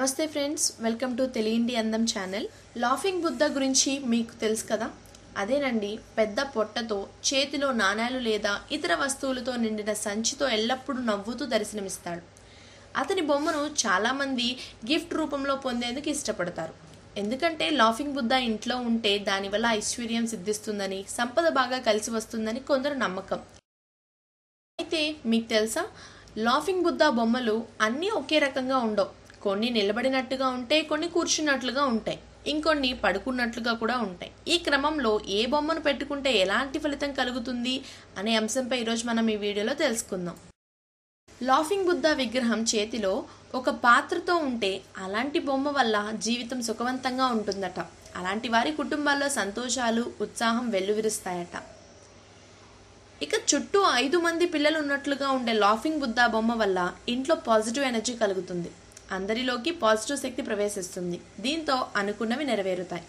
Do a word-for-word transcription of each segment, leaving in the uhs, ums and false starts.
నమస్తే friends, welcome to తెలియండి అందం channel. Laughing Buddha గురించి మీకు తెలుసు కదా? అదేనండి, పెద్ద పొట్టతో, చేతిలో నాణేలు లేదా ఇతర వస్తువులతో నిండిన సంచితో ఎల్లప్పుడూ నవ్వుతూ దర్శనమిస్తాడు. అతని బొమ్మను చాలామంది గిఫ్ట్ రూపంలో పొందేందుకు ఇష్టపడతారు. ఎందుకంటే లాఫింగ్ బుద్ధ ఇంట్లో ఉంటే దానివల్ల ఐశ్వర్యం సిద్ధిస్తుందని, సంపద బాగా కలిసి వస్తుందని కొందరు నమ్మకం. అయితే మీకు తెలుసా, లాఫింగ్ బుద్ధ బొమ్మలు అన్నీ ఒకే రకంగా ఉండవు. కొన్ని నిలబడినట్టుగా ఉంటాయి, కొన్ని కూర్చున్నట్లుగా ఉంటాయి, ఇంకొన్ని పడుకున్నట్లుగా కూడా ఉంటాయి. ఈ క్రమంలో ఏ బొమ్మను పెట్టుకుంటే ఎలాంటి ఫలితం కలుగుతుంది అనే అంశంపై ఈరోజు మనం ఈ వీడియోలో తెలుసుకుందాం. లాఫింగ్ బుద్ధ విగ్రహం చేతిలో ఒక పాత్రతో ఉంటే అలాంటి బొమ్మ వల్ల జీవితం సుఖవంతంగా ఉంటుందట. అలాంటి వారి కుటుంబాల్లో సంతోషాలు, ఉత్సాహం వెల్లువిరుస్తాయట. ఇక చుట్టూ ఐదు మంది పిల్లలు ఉన్నట్లుగా ఉండే లాఫింగ్ బుద్ధ బొమ్మ వల్ల ఇంట్లో పాజిటివ్ ఎనర్జీ కలుగుతుంది. అందరిలోకి పాజిటివ్ శక్తి ప్రవేశిస్తుంది. దీంతో అనుకున్నవి నెరవేరుతాయి.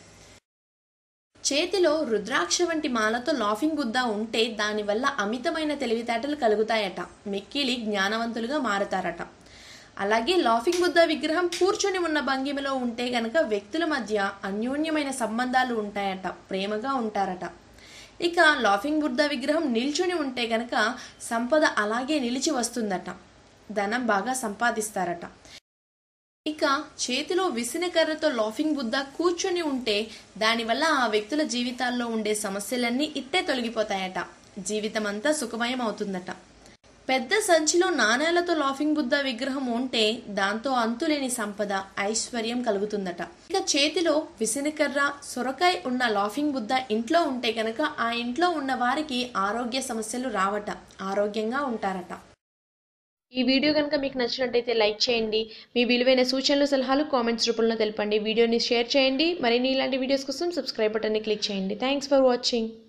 చేతిలో రుద్రాక్ష వంటి మాలతో లాఫింగ్ బుద్ధ ఉంటే దానివల్ల అమితమైన తెలివితేటలు కలుగుతాయట. మిక్కిలి జ్ఞానవంతులుగా మారుతారట. అలాగే లాఫింగ్ బుద్ధ విగ్రహం కూర్చొని ఉన్న భంగిమలో ఉంటే గనక వ్యక్తుల మధ్య అన్యోన్యమైన సంబంధాలు ఉంటాయట, ప్రేమగా ఉంటారట. ఇక లాఫింగ్ బుద్ధ విగ్రహం నిల్చుని ఉంటే గనక సంపద అలాగే నిలిచి వస్తుందట, ధనం బాగా సంపాదిస్తారట. ఇక చేతిలో విసనకర్రతో లాఫింగ్ బుద్ధ కూర్చొని ఉంటే దానివల్ల ఆ వ్యక్తుల జీవితాల్లో ఉండే సమస్యలన్నీ ఇట్టే తొలగిపోతాయట, జీవితం అంతా సుఖమయం అవుతుందట. పెద్ద సంచిలో నాణేలతో లాఫింగ్ బుద్ధ విగ్రహం ఉంటే దాంతో అంతులేని సంపద, ఐశ్వర్యం కలుగుతుందట. ఇక చేతిలో విసనకర్ర, సొరకాయ ఉన్న లాఫింగ్ బుద్ధ ఇంట్లో ఉంటే కనుక ఆ ఇంట్లో ఉన్న వారికి ఆరోగ్య సమస్యలు రావట, ఆరోగ్యంగా ఉంటారట. ఈ వీడియో కనుక మీకు నచ్చినట్టయితే లైక్ చేయండి. మీ విలువైన సూచనలు, సలహాలు కామెంట్స్ రూపంలో తెలపండి. వీడియోని షేర్ చేయండి. మరిన్ని ఇలాంటి వీడియోస్ కోసం సబ్స్క్రైబ్ బటన్ని క్లిక్ చేయండి. Thanks for watching.